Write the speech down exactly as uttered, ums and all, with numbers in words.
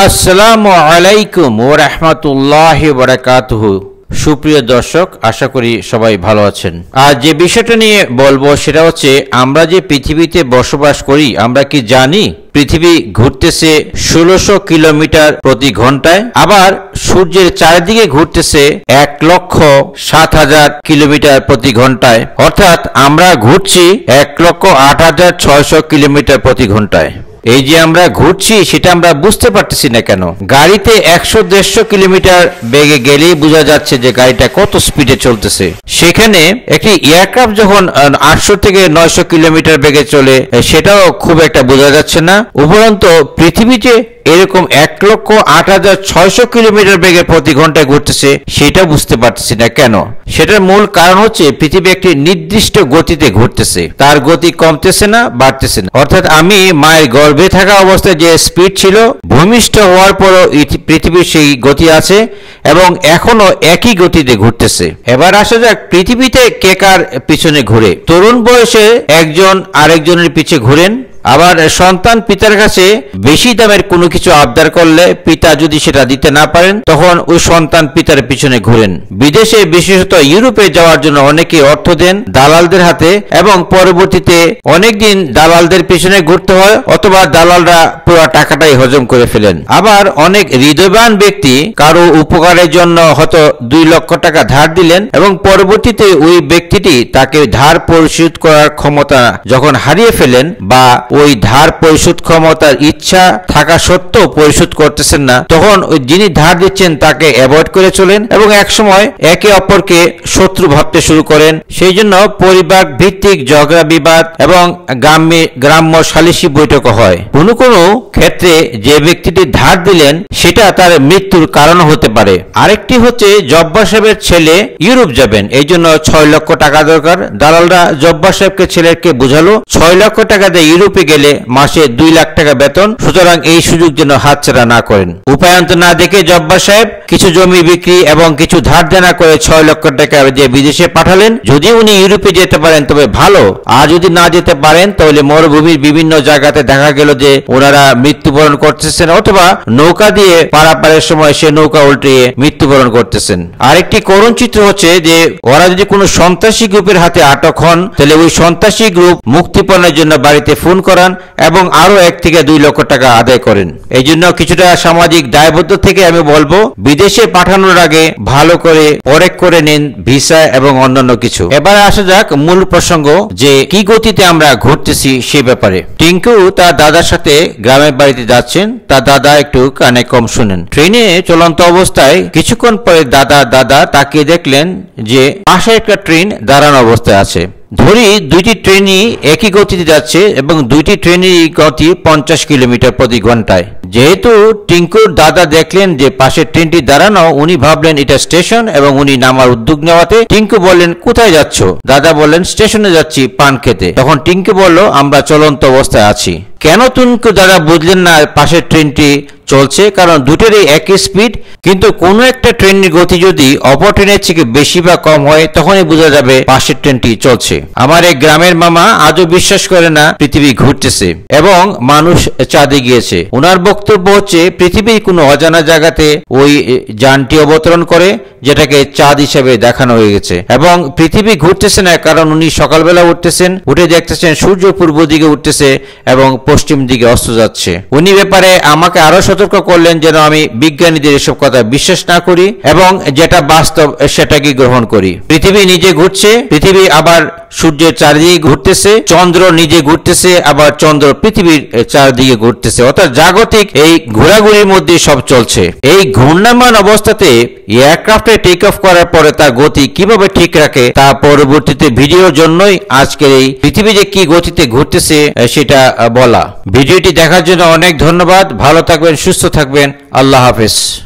আসসালামু আলাইকুম ওয়া রাহমাতুল্লাহি ওয়া বারাকাতুহু। সুপ্রিয় দর্শক, আশা করি সবাই ভালো আছেন। আজ যে বিষয়টা নিয়ে বলবো সেটা হচ্ছে, আমরা যে পৃথিবীতে বসবাস করি আমরা কি জানি পৃথিবী ঘুরতেছে ষোলোশো কিলোমিটার প্রতি ঘন্টায়, আবার সূর্যের চারিদিকে ঘুরতেছে এক লক্ষ সাত হাজার কিলোমিটার প্রতি ঘন্টায়, অর্থাৎ আমরা ঘুরছি এক লক্ষ আট হাজার ছয়শো কিলোমিটার প্রতি ঘন্টায়। এই যে আমরা ঘুরছি সেটা আমরা বুঝতে পারতেছি না কেন? গাড়িতে একশো দেড়শো কিলোমিটার বেগে গেলেই বোঝা যাচ্ছে যে গাড়িটা কত স্পিডে চলতেছে। সেখানে একটি এয়ারক্রাফট যখন আটশো থেকে নয়শো কিলোমিটার বেগে চলে সেটাও খুব একটা বোঝা যাচ্ছে না। উপরন্তু পৃথিবীতে এরকম এক লক্ষ আট হাজার ছয়শো কিলোমিটার বেগে প্রতি ঘন্টায় ঘুরতেছে সেটা বুঝতে পারতেছি না কেন? সেটার মূল কারণ হচ্ছে পৃথিবী একটি নির্দিষ্ট গতিতে ঘুরতেছে, তার গতি কমতেছে না, বাড়তেছে না। অর্থাৎ আমি মায়ের গর্ভে থাকা অবস্থায় যে স্পিড ছিল, ভূমিষ্ঠ হওয়ার পরও পৃথিবীর সেই গতি আছে এবং এখনো একই গতিতে ঘুরতেছে। এবার আসা যাক, পৃথিবীতে কে কার পিছনে ঘুরে। তরুণ বয়সে একজন আরেকজনের পিছে ঘুরেন, আবার সন্তান পিতার কাছে বেশি দামের কোনো কিছু আবদার করলে পিতা যদি সেটা দিতে না পারেন তখন ওই সন্তান পিতার পিছনে ঘুরেন। বিদেশে বিশেষত ইউরোপে যাওয়ার জন্য অনেকে অর্থ দেন দালালদের হাতে এবং পরবর্তীতে অনেকদিন দালালদের পিছনে ঘুরতে হয়, অথবা দালালরা পুরো টাকাটাই হজম করে ফেলেন। আবার অনেক হৃদয়বান ব্যক্তি কারো উপকারের জন্য হয়তো দুই লক্ষ টাকা ধার দিলেন এবং পরবর্তীতে ওই ব্যক্তিটি তাকে ধার পরিশোধ করার ক্ষমতা যখন হারিয়ে ফেলেন বা ওই ধার পরিশোধ ক্ষমতার ইচ্ছা থাকা সত্ত্বেও পরিশোধ করতেছেন না, তখন ওই যিনি ধার দিচ্ছেন তাকে অ্যাভয়েড করে চলেন এবং একসময় একে অপরকে শত্রু ভাবতে শুরু করেন। সেই জন্য পরিবার ভিত্তিক ঝগড়া বিবাদ এবং গ্রামে গ্রাম্য সালিশি বৈঠক হয়। কোনো কোনো ক্ষেত্রে যে ব্যক্তিটি ধার দিলেন সেটা তার মৃত্যুর কারণ হতে পারে। আরেকটি হচ্ছে, জব্বার সাহেবের ছেলে ইউরোপ যাবেন, এই জন্য ছয় লক্ষ টাকা দরকার। দালালরা জব্বার সাহেবকে ছেলেকে বুঝালো ছয় লক্ষ টাকা দিয়ে ইউরোপে গেলে মাসে দুই লাখ টাকা বেতন, সুতরাং এই সুযোগ যেন হাতছাড়া না করেন। উপায়ন্ত না দেখে জব্বার সাহেব কিছু জমি বিক্রি এবং কিছু ধার দেনা করে ছয় লক্ষ টাকা দিয়ে বিদেশে পাঠালেন। যদি উনি ইউরোপে যেতে পারেন তবে ভালো, আর যদি না যেতে পারেন তাহলে মরুভূমির বিভিন্ন জায়গাতে দেখা গেল যে ওনারা মৃত্যুবরণ করতেছেন, অথবা নৌকা দিয়ে পারাপারের সময় সে নৌকা উল্টিয়ে মৃত্যুবরণ করতেছেন। আরেকটি করুণ চিত্র হচ্ছে যে ওরা যদি কোনো সন্ত্রাসী গ্রুপের হাতে আটক হন তাহলে ওই সন্ত্রাসী গ্রুপ মুক্তিপণের জন্য বাড়িতে ফোন করান এবং আরো এক থেকে দুই লক্ষ টাকা আদায় করেন। এই জন্য কিছুটা সামাজিক দায়বদ্ধ থেকে আমি বলবো, বিদেশে পাঠানোর আগে ভালো করে পরেখ করে নিন ভিসা এবং অন্যান্য কিছু। এবার আসা যাক মূল প্রসঙ্গ, যে কি গতিতে আমরা ঘুরতেছি সে ব্যাপারে। টিঙ্কু তার দাদার সাথে গ্রামের বাড়িতে যাচ্ছেন, তার দাদা একটু কানে কম শুনেন। ট্রেনে চলন্ত অবস্থায় কিছুক্ষণ পরে দাদা দাদা তাকিয়ে দেখলেন যে পাশে একটা ট্রেন দাঁড়ানো অবস্থায় আছে। ধরি দুইটি ট্রেনই একই গতিতে যাচ্ছে এবং দুইটি ট্রেনের গতি পঞ্চাশ কিলোমিটার প্রতি ঘন্টায়। যেহেতু টিঙ্কুর দাদা দেখলেন যে পাশের ট্রেনটি দাঁড়ানো, উনি ভাবলেন এটা স্টেশন এবং উনি নামার উদ্যোগ নেওয়াতে টিঙ্কু বললেন, কোথায় যাচ্ছ? দাদা বললেন, স্টেশনে যাচ্ছি পান খেতে। তখন টিঙ্কু বলল, আমরা চলন্ত অবস্থায় আছি। কেন টিঙ্কু দাদা বুঝলেন না পাশের ট্রেনটি চলছে? কারণ দুটোরই একই স্পিড, কিন্তু কোনো একটা ট্রেনের গতি যদি অপর ট্রেনের থেকে বেশি বা কম হয় তখনই বোঝা যাবে পাশের ট্রেনটি চলছে। আমার এই গ্রামের মামা আজও বিশ্বাস করে না পৃথিবী ঘুরতেছে এবং মানুষ চাঁদে গিয়েছে। ওনার বক্তব্য হচ্ছে পৃথিবীর কোনো অজানা জায়গাতে ওই যানটি অবতরণ করে, যেটাকে চাঁদ হিসেবে দেখানো হয়ে গেছে এবং পৃথিবী ঘুরতেছে না, কারণ উনি সকালবেলা উঠতেছেন, উঠে দেখতেছেন সূর্য পূর্ব দিকে উঠতেছে এবং পশ্চিম দিকে অস্ত যাচ্ছে। উনি ব্যাপারে আমাকে আরো সতর্ক করলেন যেন আমি বিজ্ঞানীদের এসব কথা বিশ্বাস না করি এবং যেটা বাস্তব সেটাকে গ্রহণ করি। পৃথিবী নিজে ঘুরছে, পৃথিবী আবার সূর্যের চারিদিকে ঘুরতেছে, চন্দ্র নিজে ঘুরতেছে, আবার চন্দ্র পৃথিবীর চারিদিকে ঘুরতেছে, অর্থাৎ জাগতিক এই ঘোরাঘুরির মধ্যে সব চলছে। এই ঘূর্ণায়মান অবস্থাতে এয়ারক্রাফটে টেক অফ করার পরে তার গতি কিভাবে ঠিক রাখে তা পরবর্তীতে ভিডিওর জন্যই আজকের এই পৃথিবী যে কি গতিতে ঘুরতেছে সেটা বলা। ভিডিওটি দেখার জন্য অনেক ধন্যবাদ। ভালো থাকবেন, সুস্থ থাকবেন। আল্লাহ হাফেজ।